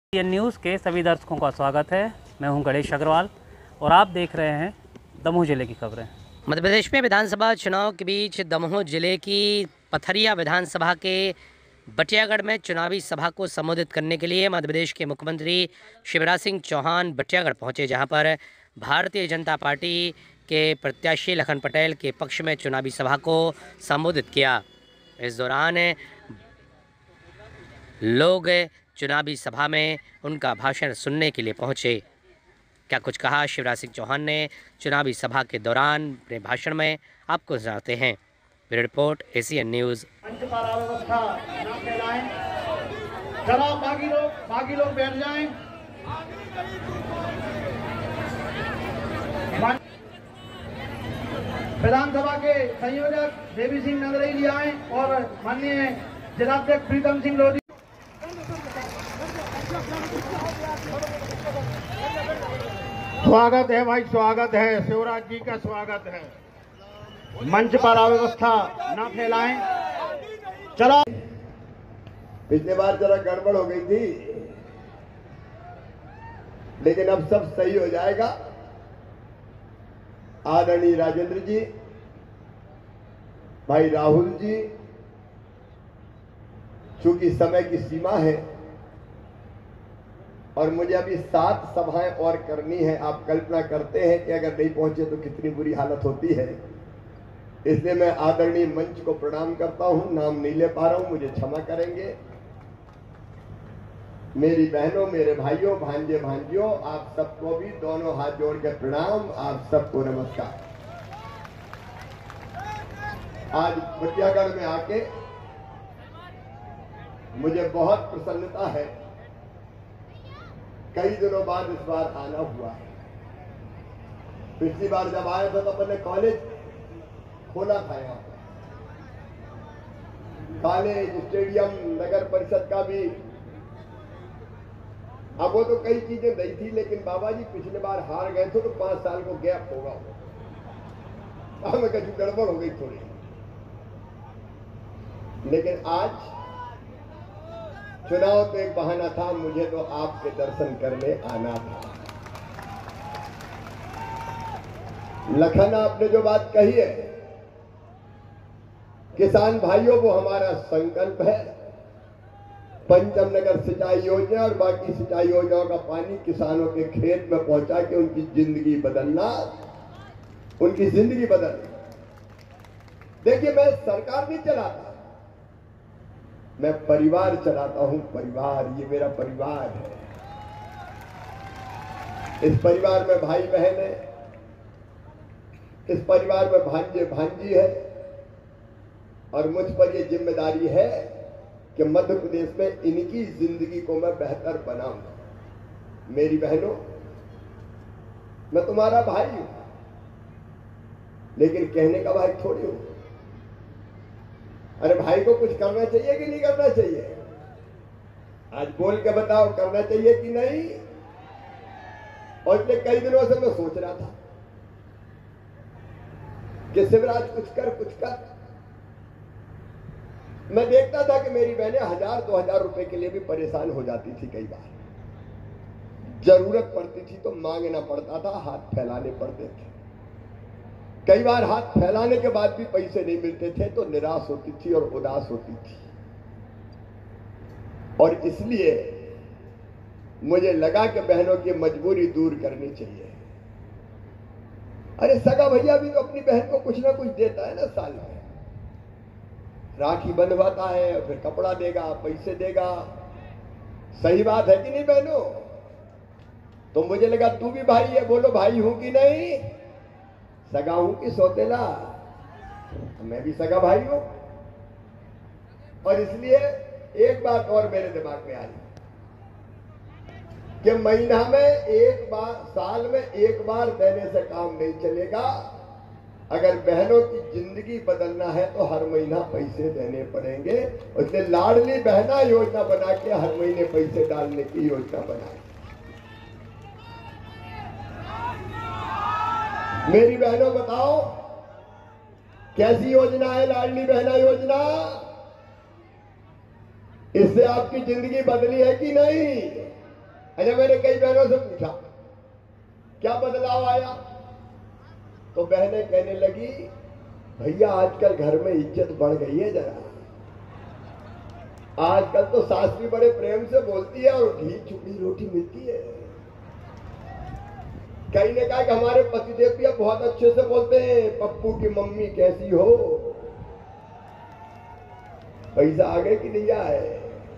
ACN news के सभी दर्शकों का स्वागत है। मैं हूं गणेश अग्रवाल और आप देख रहे हैं दमोह जिले की खबरें। मध्य प्रदेश में विधानसभा चुनाव के बीच दमोह जिले की पथरिया विधानसभा के बटियागढ़ में चुनावी सभा को संबोधित करने के लिए मध्य प्रदेश के मुख्यमंत्री शिवराज सिंह चौहान बटियागढ़ पहुंचे, जहां पर भारतीय जनता पार्टी के प्रत्याशी लखन पटेल के पक्ष में चुनावी सभा को संबोधित किया। इस दौरान लोग चुनावी सभा में उनका भाषण सुनने के लिए पहुंचे। क्या कुछ कहा शिवराज सिंह चौहान ने चुनावी सभा के दौरान अपने भाषण में, आपको सुनाते हैं। Bureau report ACN news. मंच पर अव्यवस्था न फैलाएं। चलो बाकी लोग बैठ जाएं। विधानसभा के संयोजक देवी सिंह नगरेली आए और माननीय जिलाध्यक्ष प्रीतम सिंह लोधी। स्वागत है भाई, स्वागत है, शिवराज जी का स्वागत है। मंच पर अव्यवस्था न फैलाएं। चलो, पिछले बार जरा गड़बड़ हो गई थी, लेकिन अब सब सही हो जाएगा। आदरणीय राजेंद्र जी, भाई राहुल जी, चूंकि समय की सीमा है और मुझे अभी 7 सभाएं और करनी है, आप कल्पना करते हैं कि अगर नहीं पहुंचे तो कितनी बुरी हालत होती है। इसलिए मैं आदरणीय मंच को प्रणाम करता हूं। नाम नहीं ले पा रहा हूं, मुझे क्षमा करेंगे। मेरी बहनों, मेरे भाइयों, भांजे भांजियों, आप सबको भी दोनों हाथ जोड़ के प्रणाम, आप सबको नमस्कार। आज बटियागढ़ में आके मुझे बहुत प्रसन्नता है। कई दिनों बाद इस बार आना हुआ है। पिछली बार जब आया था तो अपने कॉलेज खोला था, यहाँ पर कॉलेज, स्टेडियम, नगर परिषद का भी। अब वो तो कई चीजें नहीं थी, लेकिन बाबा जी पिछले बार हार गए थे तो 5 साल को गैप होगा। हमें कहीं गड़बड़ हो गई थोड़ी, लेकिन आज चुनाव तो एक बहाना था, मुझे तो आपके दर्शन करने आना था। लखन, आपने जो बात कही है, किसान भाइयों, वो हमारा संकल्प है। पंचम नगर सिंचाई योजना और बाकी सिंचाई योजनाओं का पानी किसानों के खेत में पहुंचा के उनकी जिंदगी बदलना, उनकी जिंदगी बदलना। देखिए, मैं सरकार नहीं चलाता, मैं परिवार चलाता हूं। परिवार, ये मेरा परिवार है। इस परिवार में भाई बहन है, इस परिवार में भांजे भांजी है, और मुझ पर यह जिम्मेदारी है कि मध्य प्रदेश में इनकी जिंदगी को मैं बेहतर बनाऊंगा। मेरी बहनों, मैं तुम्हारा भाई हूं, लेकिन कहने का भाई थोड़ी हूं। अरे भाई को कुछ करना चाहिए कि नहीं करना चाहिए? आज बोल के बताओ, करना चाहिए कि नहीं? और इसलिए कई दिनों से मैं सोच रहा था कि शिवराज कुछ कर। मैं देखता था कि मेरी बहनें 1000-2000 रुपए के लिए भी परेशान हो जाती थी। कई बार जरूरत पड़ती थी तो मांगना पड़ता था, हाथ फैलाने पड़ते थे। कई बार हाथ फैलाने के बाद भी पैसे नहीं मिलते थे तो निराश होती थी और उदास होती थी। और इसलिए मुझे लगा कि बहनों की मजबूरी दूर करनी चाहिए। अरे सगा भैया भी तो अपनी बहन को कुछ ना कुछ देता है ना, साल में राखी बंधवाता है, और फिर कपड़ा देगा, पैसे देगा। सही बात है कि नहीं बहनों? तो मुझे लगा तू भी भाई है, बोलो भाई हूं कि नहीं? सगा हूं कि सौतेला? मैं भी सगा भाई हूं। और इसलिए एक बात और मेरे दिमाग में आई कि महीना में एक बार, साल में एक बार देने से काम नहीं चलेगा। अगर बहनों की जिंदगी बदलना है तो हर महीना पैसे देने पड़ेंगे। उसने लाडली बहना योजना बना के हर महीने पैसे डालने की योजना बनाई। मेरी बहनों, बताओ कैसी योजना है लाडली बहना योजना? इससे आपकी जिंदगी बदली है कि नहीं? अच्छा, मैंने कई बहनों से पूछा क्या बदलाव आया, तो बहनें कहने लगी भैया आजकल घर में इज्जत बढ़ गई है जरा, आजकल तो सास भी बड़े प्रेम से बोलती है और घी चुपड़ी रोटी मिलती है। कई ने कहा कि हमारे पतिदेव भी अब बहुत अच्छे से बोलते हैं, पप्पू की मम्मी कैसी हो, पैसा आगे कि नहीं आए।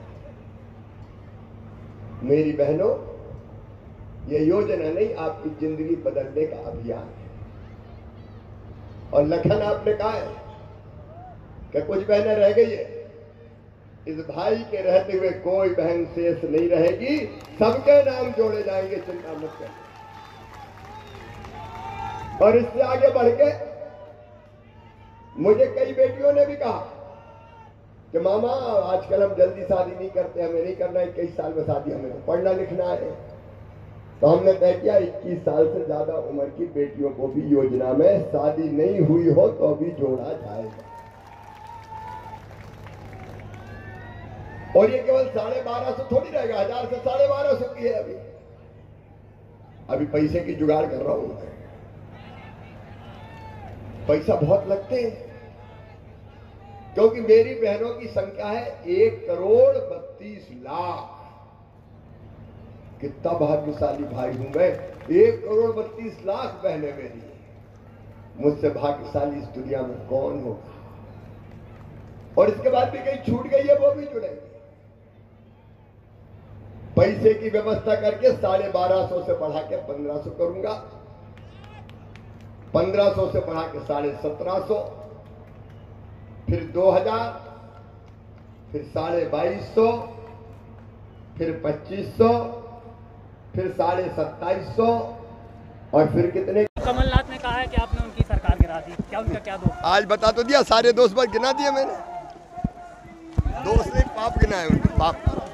मेरी बहनों, ये योजना नहीं, आपकी जिंदगी बदलने का अभियान है। और लखन आपने कहा है कि कुछ बहनें रह गई है, इस भाई के रहते हुए कोई बहन शेष नहीं रहेगी, सबके नाम जोड़े जाएंगे, चिंता मत करिए। और इससे आगे बढ़ के मुझे कई बेटियों ने भी कहा कि मामा आजकल हम जल्दी शादी नहीं करते, हमें नहीं करना है 21 साल में शादी, हमें तो पढ़ना लिखना है। तो हमने तय किया 21 साल से ज्यादा उम्र की बेटियों को भी योजना में शादी नहीं हुई हो तो भी जोड़ा जाएगा। और ये केवल 1250 थोड़ी रहेगा, 1000 से 1250 की है। अभी पैसे की जुगाड़ कर रहा हूं मैं, पैसा बहुत लगते हैं, क्योंकि मेरी बहनों की संख्या है 1,32,00,000। कितना भाग्यशाली भाई हूं मैं, 1,32,00,000 बहनें मेरी, मुझसे भाग्यशाली इस दुनिया में कौन होगा। और इसके बाद भी कहीं छूट गई है वो भी जुड़ेगी। पैसे की व्यवस्था करके 1250 से बढ़ा के 1500 करूंगा, 1500 से बढ़ा के 1750, फिर 2000, फिर 2250, फिर 2500, फिर 2750 और फिर कितने। कमलनाथ ने कहा है कि आपने उनकी सरकार गिरा दी, क्या उनका क्या दोष? आज बता तो दिया, सारे दोस्त बार गिना दिए मैंने, दोस्त ने पाप गिनाए उनके पाप।